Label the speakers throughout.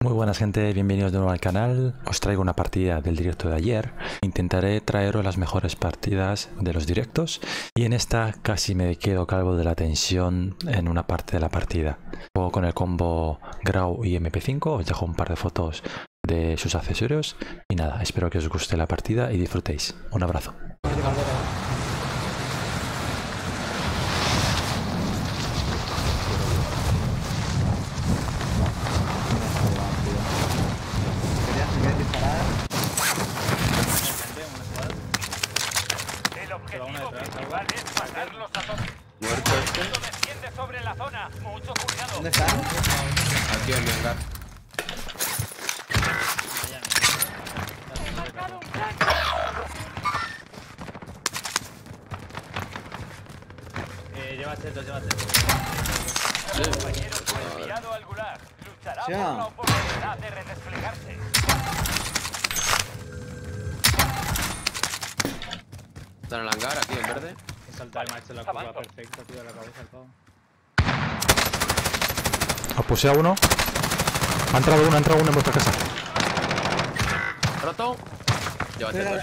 Speaker 1: Muy buenas gente, bienvenidos de nuevo al canal. Os traigo una partida del directo de ayer. Intentaré traeros las mejores partidas de los directos y en esta casi me quedo calvo de la tensión en una parte de la partida. Juego con el combo Grau y MP5, os dejo un par de fotos de sus accesorios y nada, espero que os guste la partida y disfrutéis. Un abrazo.
Speaker 2: El objetivo principal es matarlos a todos.
Speaker 3: Muerto este.
Speaker 2: Desciende sobre la zona. Mucho cuidado.
Speaker 4: ¿Dónde están?
Speaker 3: Aquí en mi hangar.
Speaker 4: Lleva chetos, lleva chetos.
Speaker 2: Compañero fue enviado al gulag. Luchará
Speaker 4: Ya.
Speaker 2: por la oportunidad de redesplegarse.
Speaker 3: Está en el hangar, aquí en verde.
Speaker 4: Salta el macho la curva perfecta, tío, la cabeza el pavo.
Speaker 1: Os puse a uno. Ha entrado uno en vuestra casa.
Speaker 3: Roto. Lleva chetos.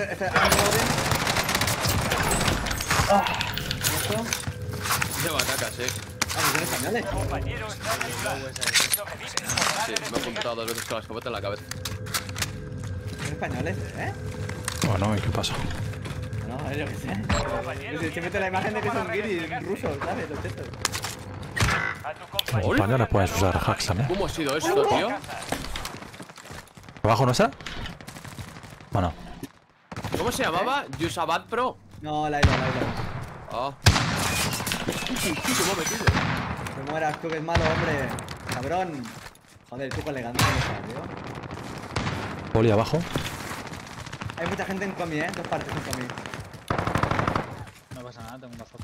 Speaker 3: Lleva cacas,
Speaker 4: ¿Son españoles?
Speaker 2: Compañero está en el gulag. Sobrevive. Podrá
Speaker 3: Sí, me he apuntado 2 veces con la escopeta en la cabeza.
Speaker 4: ¿Son españoles,
Speaker 1: Bueno, ¿y qué pasa?
Speaker 4: No, yo qué sé. Se mete la imagen de que son guiris rusos, ¿sabes? Los chetos.
Speaker 2: A tu
Speaker 1: Los
Speaker 2: compañero.
Speaker 1: españoles pueden usar hacks también.
Speaker 3: ¿Cómo ha sido esto, tío?
Speaker 1: ¿Abajo no está? Bueno.
Speaker 3: ¿Cómo se llamaba? Yusabat Pro.
Speaker 4: No, la he ido.
Speaker 3: Ah. ¿Cómo ha metido?
Speaker 4: Te mueras tú, que es malo, hombre. Cabrón. Joder, tú con elegante que estás, tío.
Speaker 1: Poli abajo.
Speaker 4: Hay mucha gente en comi, dos partes en comi.
Speaker 5: No pasa nada, tengo una foca.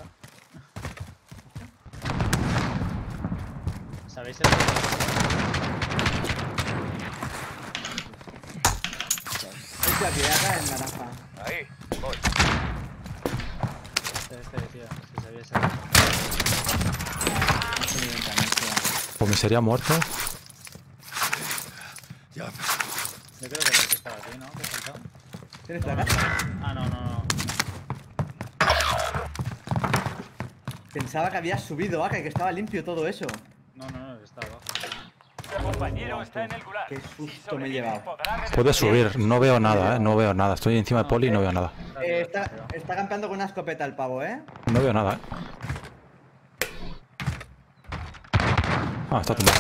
Speaker 5: ¿Sabéis el
Speaker 4: Este aquí, acá en naranja.
Speaker 2: Ahí. Voy.
Speaker 5: este decía? Si sabíais el...
Speaker 4: No sé ni ventanas,
Speaker 1: Comisaría muerto.
Speaker 5: Yo creo que el que estaba aquí, ¿no? ¿Qué faltaba?
Speaker 4: ¿Tienes placa?
Speaker 5: Ah, no.
Speaker 4: Pensaba que habías subido, Aka, y que estaba limpio todo eso.
Speaker 5: No, estaba abajo.
Speaker 2: Tu compañero está en el gulag.
Speaker 4: Qué
Speaker 2: Si
Speaker 4: susto me he
Speaker 2: sobrevive,
Speaker 4: llevado.
Speaker 2: podrá
Speaker 1: Puedes subir, no veo nada, no veo nada. Estoy encima de Poli y no veo nada.
Speaker 4: Está campeando con una escopeta el pavo,
Speaker 1: No veo nada, Ah, está tumbado.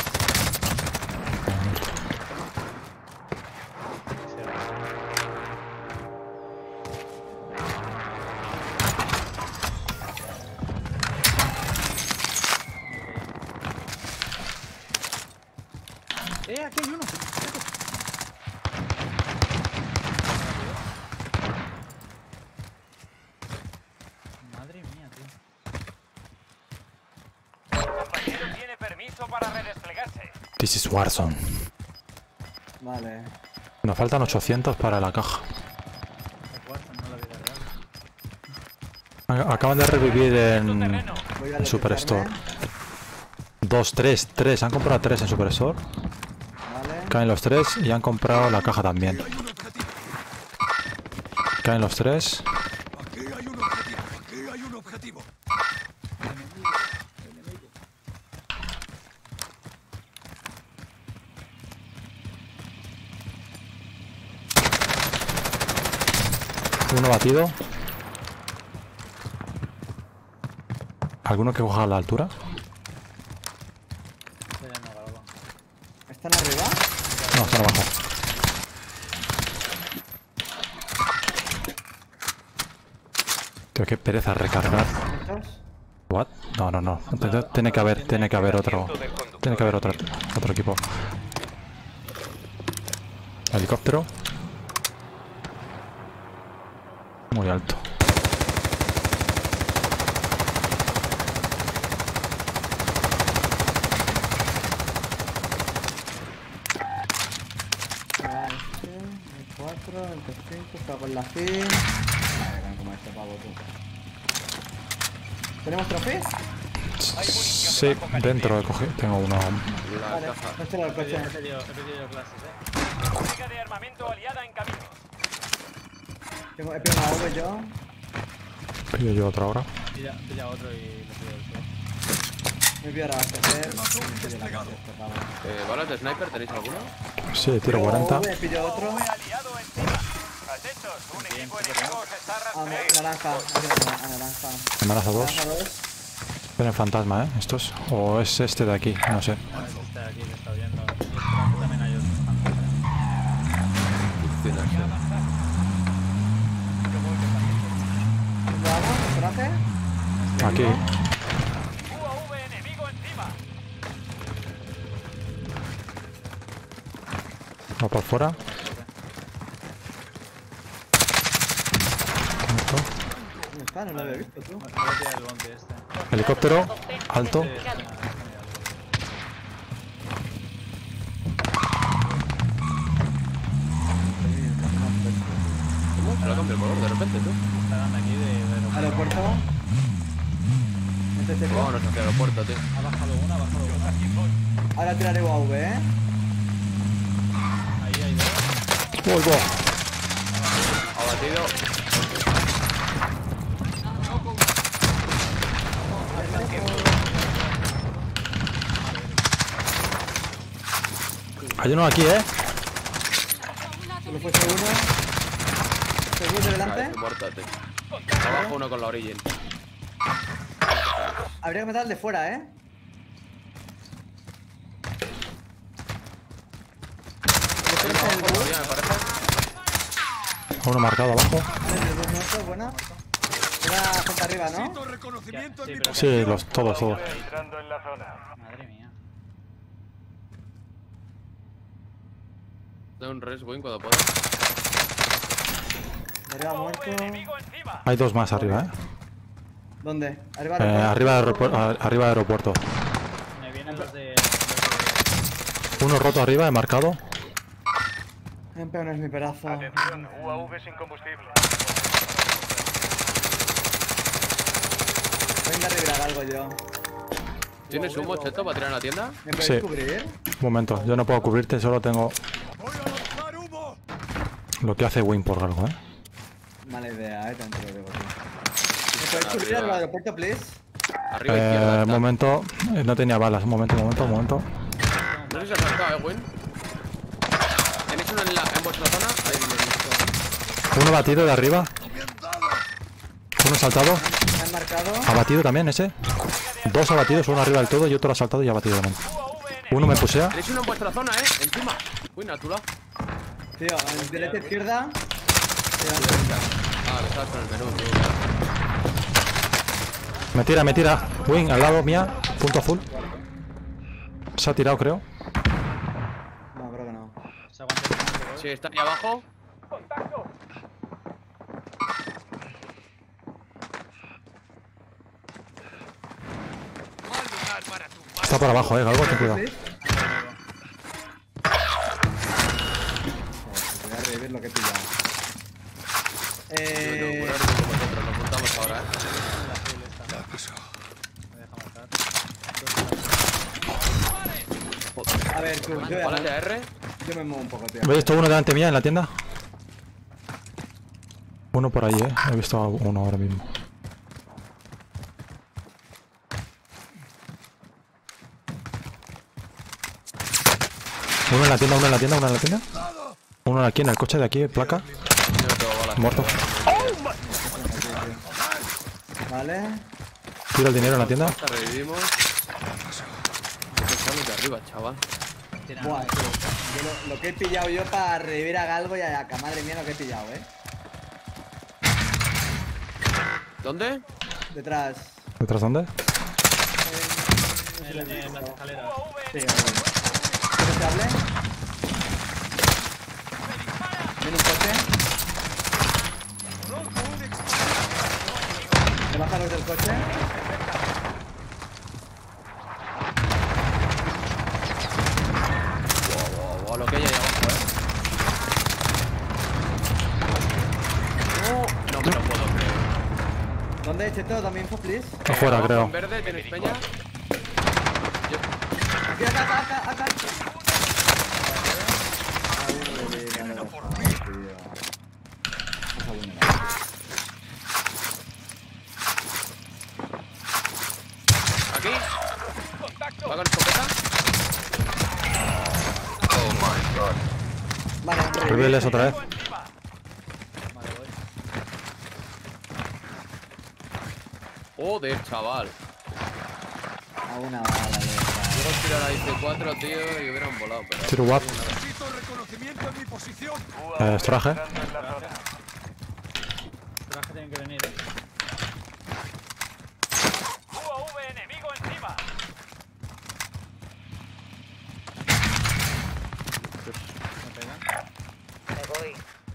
Speaker 5: Aquí hay uno. Madre mía, tío.
Speaker 2: Tu compañero tiene permiso para redesplegarse.
Speaker 1: This is Warzone.
Speaker 4: Vale.
Speaker 1: Nos faltan 800 para la caja.
Speaker 5: El Warzone, no la vida real.
Speaker 1: Acaban de revivir en
Speaker 4: Voy a
Speaker 1: en Superstore.
Speaker 4: localizarme.
Speaker 1: 2, 3. Han comprado 3 en Superstore.
Speaker 4: Vale.
Speaker 1: Caen los 3 y han comprado la caja también. Caen los 3.
Speaker 6: Aquí hay un objetivo.
Speaker 1: Uno batido. ¿Alguno que coja a la altura?
Speaker 5: No, Galgo.
Speaker 4: ¿Están arriba?
Speaker 1: No, están abajo. Tío, qué pereza recargar.
Speaker 4: ¿Estos?
Speaker 1: What? No. Tiene que haber otro. Tiene que haber otro equipo. Helicóptero. Muy alto.
Speaker 4: El 4, el T5, está con la fin. Madre mía, como este pavo, tú. ¿Tenemos trofeos?
Speaker 1: Sí, dentro he cogido. Tengo uno.
Speaker 3: La
Speaker 4: Vale,
Speaker 3: caja.
Speaker 4: no estoy en el coche.
Speaker 5: He pedido clases,
Speaker 2: Carga de armamento aliada en camino.
Speaker 4: He pillado una V yo.
Speaker 1: Pillo yo otra hora.
Speaker 5: Pilla otro y lo pido del sur.
Speaker 4: Me voy a abastecer.
Speaker 6: desplegado.
Speaker 3: ¿Balas de sniper tenéis alguna?
Speaker 1: Sí, tiro 40.
Speaker 4: Me pillo otro.
Speaker 2: Aliado encima. Atentos, un equipo enemigo se está rastreando.
Speaker 4: Naranja. Naranja.
Speaker 1: Amenaza 2.
Speaker 4: Naranja 2.
Speaker 1: Tienen fantasma, ¿eh? Estos. O es este de aquí, no sé.
Speaker 5: No, es este de aquí que está viendo. Y este también hay otros.
Speaker 4: ¿Lo hago? ¿Personaje?
Speaker 1: Aquí.
Speaker 2: UAV enemigo encima.
Speaker 1: Va por fuera.
Speaker 4: ¿Dónde está? No lo había visto, tú.
Speaker 5: Voy a tirar el bounty este.
Speaker 1: Helicóptero. Alto.
Speaker 3: Se lo cambio el color de repente, tú.
Speaker 5: Está dando aquí de
Speaker 4: Aeropuerto. Este es
Speaker 3: Vámonos hacia el aeropuerto, tío.
Speaker 5: Ha bajado una.
Speaker 4: Ahora tiraré UAV, ¿eh?
Speaker 5: Ahí hay dos.
Speaker 1: Voy, voy.
Speaker 3: Abatido.
Speaker 1: Hay uno aquí, ¿eh?
Speaker 4: Solo fuese uno. Segundo delante.
Speaker 3: Ahí, muerto, tío. Abajo uno con la orilla.
Speaker 4: Habría que matar al de fuera, ¿eh?
Speaker 3: Hay uno abajo con la orilla, me parece.
Speaker 1: Uno marcado abajo.
Speaker 4: El bus nuestro, buena. Era gente arriba, ¿no?
Speaker 6: Necesito reconocimiento en mi
Speaker 5: pero-
Speaker 1: Sí, todos.
Speaker 2: Entrando en la zona.
Speaker 5: Madre mía.
Speaker 3: Da un res, win cuando pueda.
Speaker 4: Arriba muerto.
Speaker 2: Enemigo encima.
Speaker 1: Hay dos más arriba, ¿eh?
Speaker 4: ¿Dónde? Arriba,
Speaker 1: Arriba de aeropuerto.
Speaker 5: Me vienen los de.
Speaker 1: Uno roto arriba, he marcado.
Speaker 4: Pero no es mi pedazo.
Speaker 2: Atención, UAV sin combustible.
Speaker 4: Venga a revirar algo yo.
Speaker 3: ¿Tienes humo, Cheto, para tirar en la tienda?
Speaker 4: ¿Me podéis
Speaker 1: Sí.
Speaker 4: cubrir?
Speaker 1: Un momento, yo no puedo cubrirte, solo tengo
Speaker 6: Voy a lanzar humo.
Speaker 1: lo que hace Win por algo, ¿eh?
Speaker 4: Mala idea, también te lo digo, tío. ¿Me podéis cubrir al aeropuerto, please?
Speaker 3: Arriba izquierda.
Speaker 1: Un
Speaker 3: está.
Speaker 1: momento, no tenía balas, un momento.
Speaker 3: No sé si has marcado, win. ¿Tenéis uno en vuestra zona? Ahí viene.
Speaker 1: Uno batido de arriba, uno saltado,
Speaker 4: Me han marcado.
Speaker 1: abatido también ese. Dos abatidos, uno arriba del todo y otro asaltado y abatido también. Uno me pusea.
Speaker 3: Tenéis uno en vuestra zona, encima. Win, a tu lado.
Speaker 4: Tío, en derecha izquierda.
Speaker 3: Ah, que estabas con el menú, tío.
Speaker 1: Me tira. Win, al lado mía, punto azul. Se ha tirado, creo.
Speaker 4: No, creo que no.
Speaker 5: Se aguanta el bounty,
Speaker 3: Sí, está ahí abajo.
Speaker 6: Mal lugar para tu
Speaker 1: Está por abajo, Galgo, ten cuidado.
Speaker 4: ¿Sí? Joder, voy a revivir lo que he pillado.
Speaker 3: Curar con vosotros, nos juntamos ahora,
Speaker 4: A ver, tú, yo,
Speaker 3: ¿Balas de AR?
Speaker 4: yo me muevo un poco, tío.
Speaker 1: ¿Veis esto uno delante mía en la tienda? Uno por ahí, he visto a uno ahora mismo. Uno en la tienda. Uno aquí en el coche de aquí, placa.
Speaker 3: Yo no tengo balas.
Speaker 1: Muerto.
Speaker 4: Vale.
Speaker 1: Tiro el dinero en la tienda.
Speaker 3: Hasta revivimos. Estamos de arriba, chaval.
Speaker 4: Buah, tío. Yo lo que he pillado yo para revivir a Galgo y a Yaka. Madre mía, lo que he pillado,
Speaker 3: ¿Dónde?
Speaker 4: Detrás.
Speaker 1: ¿Detrás dónde?
Speaker 5: En las escaleras.
Speaker 4: Sí, ahí. ¿Quieres que hable? Viene un coche. ¿Me bajan los del coche?
Speaker 3: O lo que hay ahí abajo, No me lo puedo creer.
Speaker 4: ¿Dónde? verde, Cheto, también info, please.
Speaker 1: Afuera,
Speaker 3: Abajo
Speaker 1: creo.
Speaker 3: en verde, tienes peña.
Speaker 4: Aquí, acá.
Speaker 3: Aquí. Va con escopeta.
Speaker 4: Vale,
Speaker 1: Reveles otra vez.
Speaker 5: Vale, voy.
Speaker 3: Joder, chaval.
Speaker 4: A una bala,
Speaker 3: Luego tirar a IC4, tío, y hubieran volado, pero...
Speaker 1: Tiro WAP.
Speaker 6: Necesito reconocimiento en mi posición.
Speaker 1: Extraje.
Speaker 2: Entrando en la zona.
Speaker 5: Traje tienen que venir,
Speaker 2: UAV enemigo encima.
Speaker 5: Me pegan.
Speaker 7: Me voy.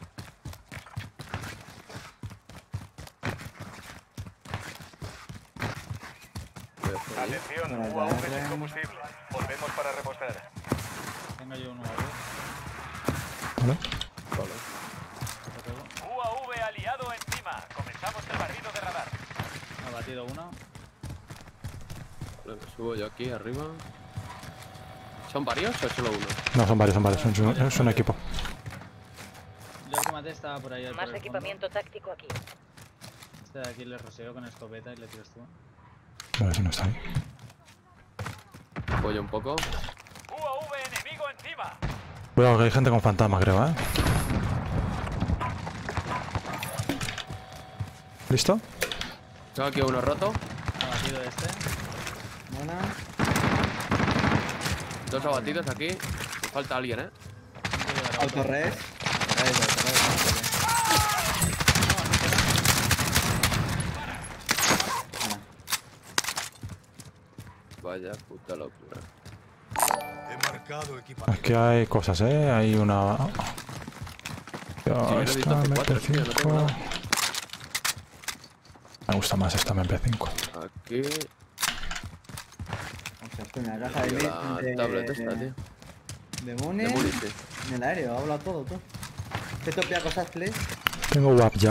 Speaker 2: Atención,
Speaker 4: Bueno,
Speaker 2: UAV
Speaker 4: vale.
Speaker 2: sin combustible. Volvemos para repostar.
Speaker 5: Tengo yo uno a ver.
Speaker 1: Vale.
Speaker 5: Lo pego.
Speaker 2: UAV aliado encima. Comenzamos el barrido de radar.
Speaker 5: Me ha batido uno.
Speaker 3: Vale, me subo yo aquí arriba. ¿Son varios o es solo uno?
Speaker 1: No, son varios. Es un equipo.
Speaker 5: Yo el que maté estaba por ahí. por el
Speaker 7: Más
Speaker 5: fondo.
Speaker 7: equipamiento táctico aquí.
Speaker 5: Este de aquí le roseo con escopeta y le tiras tú.
Speaker 1: A ver si no está ahí.
Speaker 3: Apoyo un poco.
Speaker 2: UAV enemigo encima.
Speaker 1: Cuidado que hay gente con fantasma, creo, ¿Listo?
Speaker 3: Tengo aquí uno roto.
Speaker 5: Ha batido este.
Speaker 4: Buena.
Speaker 3: Dos abatidos aquí. Me falta alguien,
Speaker 4: Autorres.
Speaker 3: Vaya puta locura.
Speaker 6: He marcado equipamiento.
Speaker 1: Aquí hay cosas, Hay una...
Speaker 3: lo he visto
Speaker 1: esta
Speaker 3: hace cuatro, tío, no tengo
Speaker 1: MP5.
Speaker 3: nada.
Speaker 1: Me gusta más esta MP5.
Speaker 3: Aquí.
Speaker 4: O sea, estoy en la caja
Speaker 3: Tío,
Speaker 4: de
Speaker 3: la tablet esta, tío.
Speaker 4: De
Speaker 3: De
Speaker 4: Muni.
Speaker 3: Muni, sí.
Speaker 4: En el aéreo, habla todo, tú. ¿Qué topia cosas, please?
Speaker 1: Tengo WAP ya.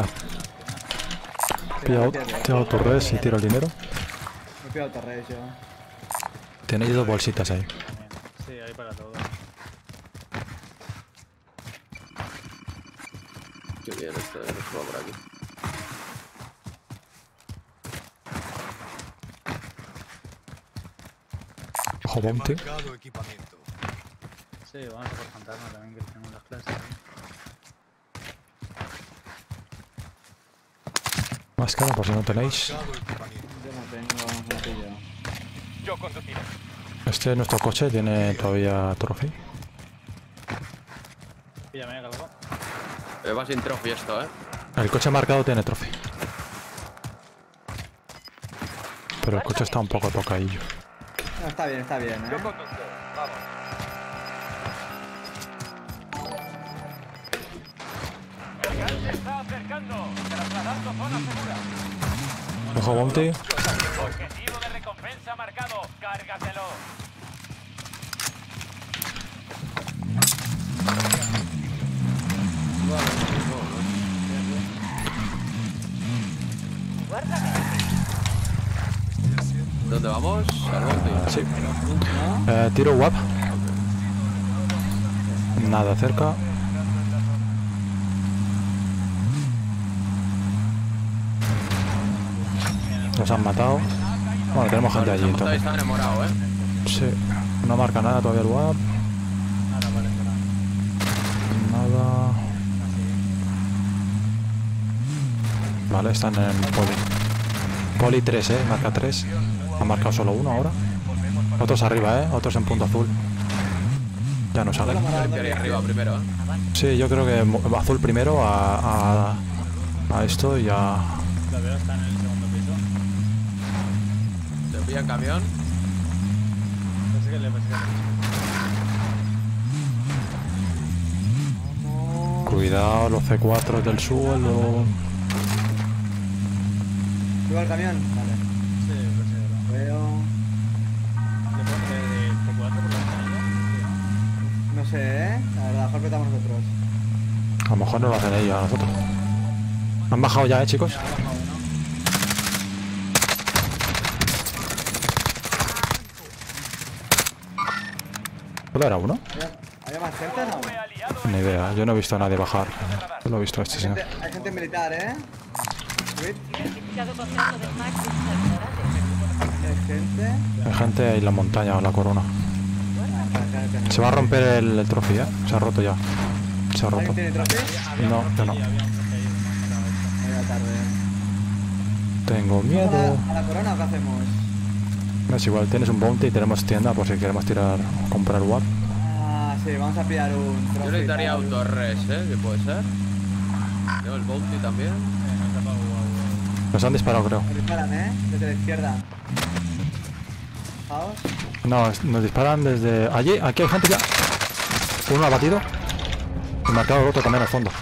Speaker 1: Pillo autorres y tiro el dinero.
Speaker 4: Me pido autorres yo.
Speaker 1: Tenéis dos bolsitas ahí.
Speaker 5: También. Sí, hay para todo.
Speaker 3: Qué bien esto, no subo por aquí.
Speaker 1: Ojo,
Speaker 6: He
Speaker 1: bounty.
Speaker 6: marcado equipamiento.
Speaker 5: Sí, vamos a por fantasma también, que tenemos las clases.
Speaker 1: Máscara por si no tenéis.
Speaker 6: Marcado equipamiento.
Speaker 4: Yo no tengo, no pillo.
Speaker 2: Yo conduciré.
Speaker 1: Este nuestro coche tiene todavía trofeo.
Speaker 5: Píllame, algo.
Speaker 3: Va sin trophy esto,
Speaker 1: El coche marcado tiene trofeo. Pero el coche está un poco tocadillo.
Speaker 4: No, está bien,
Speaker 2: Yo conduzco. Vamos. El gas se está acercando. Trasladando zona segura.
Speaker 1: Ojo, bounty.
Speaker 2: Objetivo de recompensa marcado. Cárgatelo.
Speaker 7: Guárdame.
Speaker 3: ¿Dónde vamos? Al bote.
Speaker 1: Sí. Tiro WAP. Nada cerca. Nos han matado. Bueno, tenemos gente allí
Speaker 3: Ahí
Speaker 1: entonces.
Speaker 3: está enamorado,
Speaker 1: Sí. No marca nada todavía el WAP.
Speaker 5: Ahora aparecerá.
Speaker 1: Nada. Vale, están en poli. Poli 3, marca 3. Ha marcado solo uno ahora. Otros arriba, otros en punto azul. Ya no salen.
Speaker 3: Ahí arriba primero,
Speaker 1: Sí, yo creo que azul primero a esto y a...
Speaker 5: Lo veo, está en el segundo piso.
Speaker 3: Te pilla el camión.
Speaker 5: Persíguele.
Speaker 1: Cuidado, los C4 del suelo.
Speaker 4: ¿Subo al camión? Vale.
Speaker 5: Sí, persíguelo.
Speaker 4: Veo.
Speaker 5: ¿Le puedo meter de T4 por la ventanilla?
Speaker 4: No sé, La verdad, mejor petamos nosotros.
Speaker 1: A lo mejor no lo hacen ellos a nosotros. Han bajado ya, chicos.
Speaker 5: Sí. Baja uno.
Speaker 1: ¿Solo era uno?
Speaker 4: ¿Había más gente o no?
Speaker 2: UAV aliado
Speaker 1: Ni idea, yo no he visto a nadie bajar. Solo he visto a este señor.
Speaker 4: Hay gente militar, ¿eh? Wait,
Speaker 7: Identificado contrato de Max Exterminadores.
Speaker 4: hay gente.
Speaker 1: Hay gente ahí en la montaña o en la corona. Se va a romper el trofeo, ¿eh? Se ha roto ya. Se ha roto.
Speaker 4: ¿Alguien tiene trofeo?
Speaker 1: No, yo no.
Speaker 5: Había un trofe ahí de una mala
Speaker 4: Media tarde.
Speaker 1: Tengo miedo.
Speaker 4: ¿A la corona o qué hacemos?
Speaker 1: No es igual, tienes un bounty y tenemos tienda por si queremos tirar o comprar WAP.
Speaker 4: Ah, sí, vamos a pillar un
Speaker 3: Yo
Speaker 4: trofeo.
Speaker 3: necesitaría un Torres, ¿qué puede ser? Tengo el Bounty también.
Speaker 1: Nos han disparado, creo.
Speaker 4: Nos disparan, ¿eh? Desde la izquierda. Fijaos.
Speaker 1: No, nos disparan desde allí. Aquí hay gente ya. Uno abatido. Y marcado el otro también al fondo.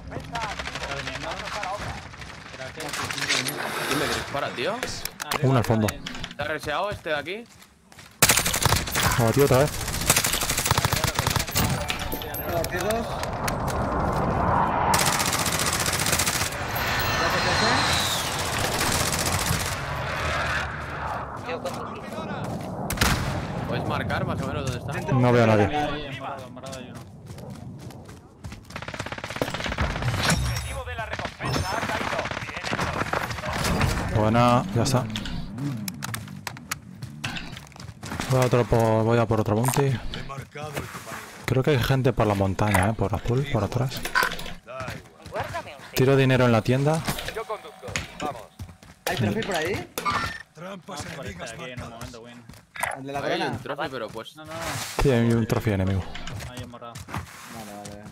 Speaker 3: ¿Quién me dispara, tío?
Speaker 1: Uno al fondo.
Speaker 3: ¿Está reseado este de aquí?
Speaker 1: Abatido otra vez.
Speaker 4: Abatidos.
Speaker 7: Yo conducido.
Speaker 3: ¿Puedes marcar más o menos dónde está?
Speaker 1: No veo a nadie.
Speaker 5: Ahí, morado hay uno.
Speaker 2: objetivo de la recompensa ha caído. Bien hecho.
Speaker 1: Buena, ya está. Voy a por otro bounty.
Speaker 6: He marcado equipamiento.
Speaker 1: Creo que hay gente por la montaña, por azul, por atrás.
Speaker 6: Da igual.
Speaker 7: Guárdame un sitio.
Speaker 1: Tiro dinero en la tienda.
Speaker 2: Yo conduzco. Vamos.
Speaker 4: ¿Hay trofeo por ahí?
Speaker 6: Trampas
Speaker 5: Vamos por este de
Speaker 6: enemigas
Speaker 5: aquí en un
Speaker 6: marcadas.
Speaker 5: momento, Win.
Speaker 4: ¿El de la
Speaker 3: Hay
Speaker 4: corona?
Speaker 3: un trofe, pero pues...
Speaker 5: No, no,
Speaker 1: Sí, hay un trofeo enemigo.
Speaker 5: ahí en morado.
Speaker 4: Vale, vale.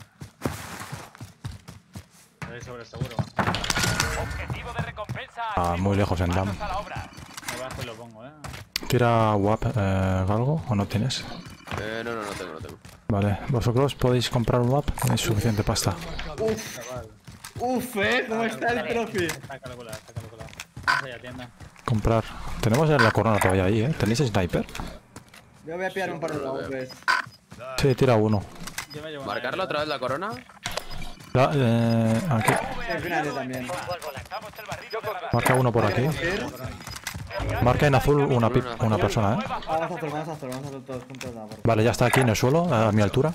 Speaker 5: Ahí sobre seguro.
Speaker 2: Objetivo de recompensa.
Speaker 1: Ah,
Speaker 2: activo.
Speaker 1: muy lejos en dam.
Speaker 2: Manos a la obra.
Speaker 5: Me bajo y lo pongo,
Speaker 1: Tira WAP, Galgo, o no tienes.
Speaker 3: no tengo.
Speaker 1: Vale, vosotros podéis comprar un WAP, tenéis suficiente pasta.
Speaker 4: Uf, ¿cómo está el trofeo?
Speaker 5: Está calculado, está calculado. Vamos allá, tienda.
Speaker 1: Comprar. Tenemos la corona todavía ahí, ¿eh? ¿Tenéis sniper?
Speaker 4: Yo voy a pillar un par de golpes.
Speaker 1: Sí, tira uno.
Speaker 5: Yo me llevo
Speaker 3: ¿Marcarlo otra vez la corona?
Speaker 1: Aquí.
Speaker 4: Sí, al final yo también.
Speaker 7: Pongo al volante.
Speaker 2: Lanzamos el barril de radar.
Speaker 1: Marca uno por aquí. Marca en azul una persona, ¿eh?
Speaker 4: Vamos a hacer todos juntos. No, por
Speaker 1: Vale, ya está aquí en el suelo, a mi altura.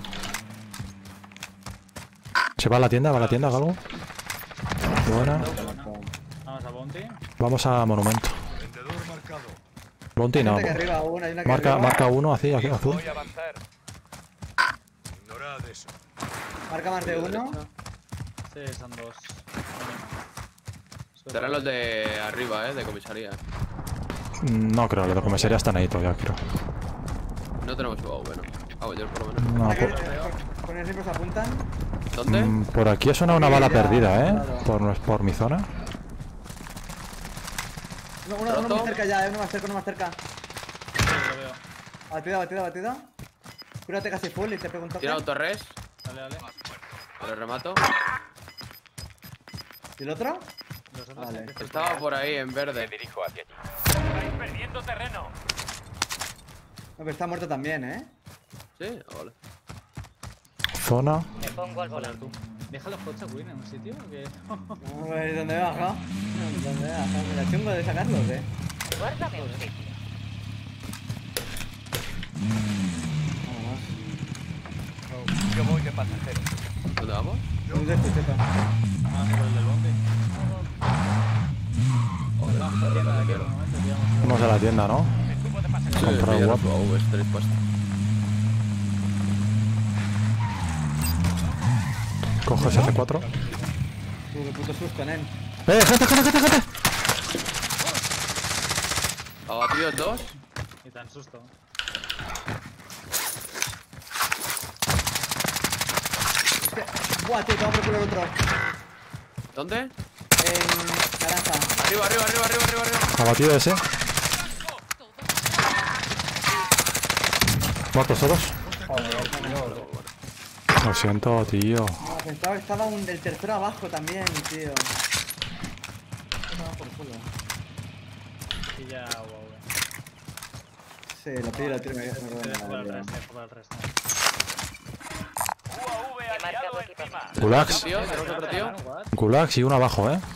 Speaker 1: Se va a la tienda, Galgo. Buena.
Speaker 5: Vamos a Bounty.
Speaker 1: Vamos a monumento.
Speaker 6: Vendedor marcado.
Speaker 1: Bounty no.
Speaker 4: Hay una aquí arriba, hay una aquí
Speaker 1: Marca,
Speaker 4: arriba.
Speaker 1: marca uno, así, aquí, azul.
Speaker 2: Voy a avanzar.
Speaker 6: Ignorad eso.
Speaker 4: Marca más de uno.
Speaker 5: Sí, son dos.
Speaker 3: Serán los de arriba, de comisaría.
Speaker 1: No creo, los de comisaría están ahí todavía, creo.
Speaker 3: No tenemos UAV, ¿no? Ah, yo por lo menos.
Speaker 1: No,
Speaker 4: Aquí, con el rifle se apuntan.
Speaker 3: ¿Dónde?
Speaker 1: por aquí ha sonado una bala
Speaker 4: Ya,
Speaker 1: perdida, ¿eh?
Speaker 4: claro.
Speaker 1: Por mi zona.
Speaker 4: Uno
Speaker 3: ¿Roto?
Speaker 4: más cerca ya, uno más cerca.
Speaker 5: Sí, lo veo.
Speaker 4: Batida. Cúrate casi full y te pregunto.
Speaker 3: Tira Torres.
Speaker 5: Dale.
Speaker 3: Te lo remato.
Speaker 4: ¿Y el otro?
Speaker 5: Los otros
Speaker 4: Vale.
Speaker 5: aquí.
Speaker 3: Estaba por ahí en
Speaker 2: Me
Speaker 3: verde.
Speaker 2: dirijo hacia allí. Estáis perdiendo terreno.
Speaker 4: No, pero está muerto también, ¿eh?
Speaker 3: ¿Sí? Vale.
Speaker 1: Zona.
Speaker 7: Me pongo al
Speaker 5: Joder,
Speaker 7: volante.
Speaker 5: tú. ¿Deja los coches, Win, en un sitio o qué?
Speaker 4: ¿Dónde he bajado? ¿Dónde he bajado? Me la chungo de sacarlos, ¿eh?
Speaker 7: Guárdame un sitio.
Speaker 2: Yo voy de pasajero.
Speaker 3: ¿Dónde vamos?
Speaker 4: Vamos. Esto, chepa.
Speaker 5: Vamos por el del Bounty. Vamos a la tienda de aquí en un momento, digamos.
Speaker 1: Vamos a la tienda, ¿no?
Speaker 2: Me subo de pasajero.
Speaker 3: Sí,
Speaker 1: Comprar
Speaker 3: pilla
Speaker 1: UAV.
Speaker 3: los UAVs, tenéis puesto.
Speaker 1: Cojo ese C4.
Speaker 4: Qué puto susto, nen.
Speaker 1: ¡Gente!
Speaker 3: Abatidos dos.
Speaker 5: Y tan susto.
Speaker 4: Buah, tío, tengo por culo el otro.
Speaker 3: ¿Dónde?
Speaker 4: En naranja.
Speaker 3: Arriba.
Speaker 1: Abatido ese. ¿Muertos todos? Lo siento, tío.
Speaker 4: No, pensaba que estaba el tercero abajo también, tío. Por culo.
Speaker 5: Y ya, wow.
Speaker 4: Sí, lo tiro, me
Speaker 5: Tienes que jugar al resto,
Speaker 2: UAV aliado encima.
Speaker 1: Gulags.
Speaker 3: Tío, tenemos otro tío.
Speaker 1: Gulags y uno abajo, ¿eh?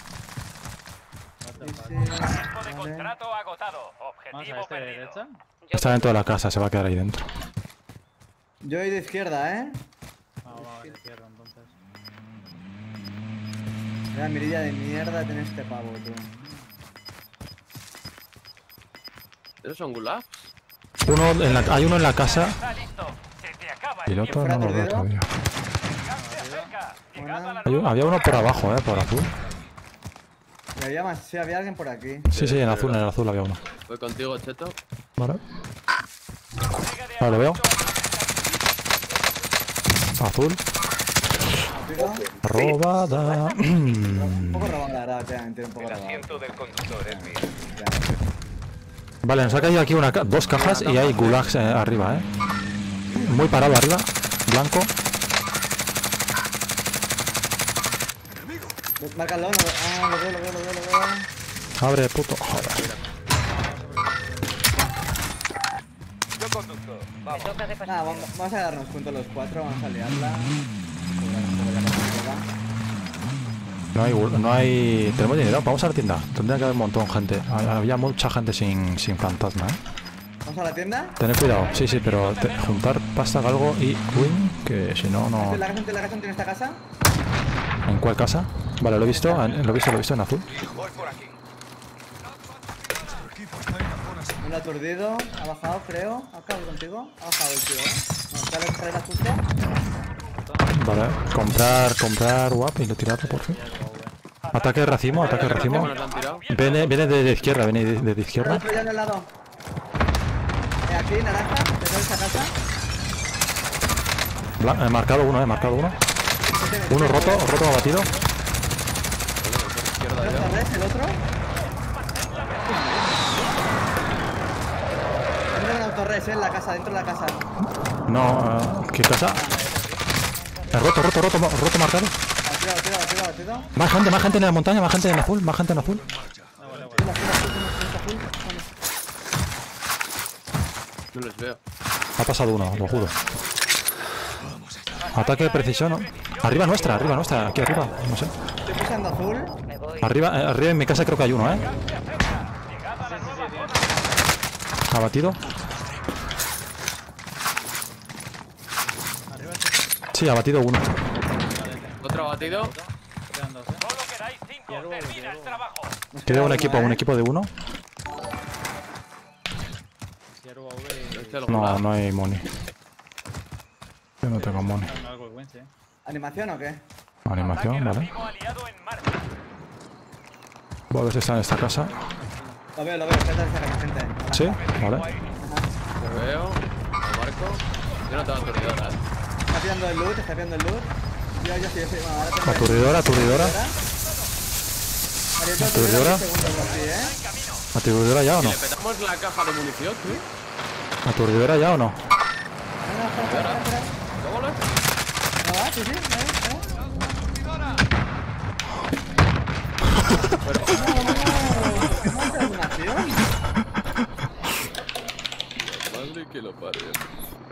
Speaker 2: Tiempo de
Speaker 4: Vale.
Speaker 2: contrato agotado.
Speaker 5: Vamos a
Speaker 2: Objetivo
Speaker 5: este de
Speaker 2: perdido.
Speaker 5: derecha.
Speaker 1: Está dentro de la casa, se va a quedar ahí dentro.
Speaker 4: Yo voy de izquierda, ¿eh?
Speaker 5: Va, de izquierda entonces.
Speaker 4: Mira, mirilla de mierda tiene este pavo, tú.
Speaker 3: ¿Esos son gulags?
Speaker 1: Hay uno en la casa
Speaker 2: Está listo. Se te acaba
Speaker 1: y el otro no lo veo todavía.
Speaker 2: Se acerca. Llegado a la
Speaker 1: Había uno por abajo, por azul.
Speaker 4: Y había más, sí, había alguien por aquí.
Speaker 1: Sí, en el azul había uno.
Speaker 3: Voy contigo, Cheto.
Speaker 1: Vale.
Speaker 2: despliegue de
Speaker 1: Vale, lo veo.
Speaker 2: armamento.
Speaker 1: Azul.
Speaker 4: Rápido.
Speaker 1: Robada.
Speaker 4: Un poco robada, relativamente, un poco robada.
Speaker 2: del conductor es mío.
Speaker 4: Ya.
Speaker 1: Vale, nos ha caído aquí dos cajas y hay gulags arriba, Muy parado arriba. Blanco.
Speaker 4: Márcalo, no, lo veo.
Speaker 1: Abre, puto. Joder.
Speaker 2: Yo conduzco.
Speaker 7: Me toca de
Speaker 4: Nada, vamos a darnos cuenta los cuatro, vamos a liarla. Jugar un poco ya con la mierda.
Speaker 1: No hay... Tenemos dinero, vamos a la tienda. Tendría que haber un montón de gente. Había mucha gente sin fantasma,
Speaker 4: ¿Vamos a la tienda?
Speaker 1: Tened cuidado, sí, pero juntar pasta, algo y win, que si no, no...
Speaker 4: ¿La casa tiene esta casa?
Speaker 1: ¿En cuál casa? Vale, lo he visto en azul.
Speaker 2: Voy por aquí.
Speaker 6: Nuestro equipo está en la zona segura.
Speaker 4: Un aturdido, ha bajado, creo. Acabo contigo. Ha bajado el tío, No, está en la escalera justo.
Speaker 1: Vale, comprar guap y lo tirarlo por fin. Ataque de racimo.
Speaker 3: Nos han tirado.
Speaker 1: Viene de izquierda, viene de izquierda.
Speaker 4: Otro ya en el lado. Aquí, naranja, detrás de esta casa.
Speaker 1: He marcado uno. Uno roto abatido.
Speaker 3: Izquierda
Speaker 4: ¿El
Speaker 3: ya.
Speaker 4: otro res, el otro? Tiene un autorres, en la casa, dentro de la casa.
Speaker 1: No, ¿qué casa? Roto marcado.
Speaker 4: Batido.
Speaker 1: Más gente en la montaña, más gente en azul.
Speaker 3: No les veo.
Speaker 1: Ha pasado uno, lo juro. Ataque de precisión, ¿no? Arriba nuestra, aquí arriba, no sé.
Speaker 4: Estoy pisando azul.
Speaker 7: Me voy.
Speaker 1: Arriba en mi casa creo que hay uno, Abatido. Sí, abatido uno.
Speaker 3: Otro abatido.
Speaker 5: Quedan dos,
Speaker 2: Solo quedáis 5. Termina el trabajo.
Speaker 1: Queda un equipo de uno.
Speaker 5: Hierba V
Speaker 3: Este lo
Speaker 1: No,
Speaker 3: gulag.
Speaker 1: no hay money. Yo no tengo money.
Speaker 5: y algo de Winch,
Speaker 4: ¿Animación o qué?
Speaker 1: Animación, vale.
Speaker 2: Racimo aliado en marcha.
Speaker 1: Voy a ver si está en esta casa.
Speaker 4: Lo veo, está cerca la gente.
Speaker 1: Sí, vale.
Speaker 3: Te veo. Lo marco. Yo no tengo aturdidora,
Speaker 4: Está pillando el loot. Yo sí. Bueno, ahora tengo
Speaker 1: Aturdidora.
Speaker 4: Aturdidora.
Speaker 1: ¿Aturdidora ya o no?
Speaker 3: ¿Le petamos la caja de munición, tú?
Speaker 1: ¿Aturdidora ya o no?
Speaker 4: Espera.
Speaker 3: ¿Cómo lo es?
Speaker 4: ¿No va? Sí.
Speaker 3: Madre que lo parió.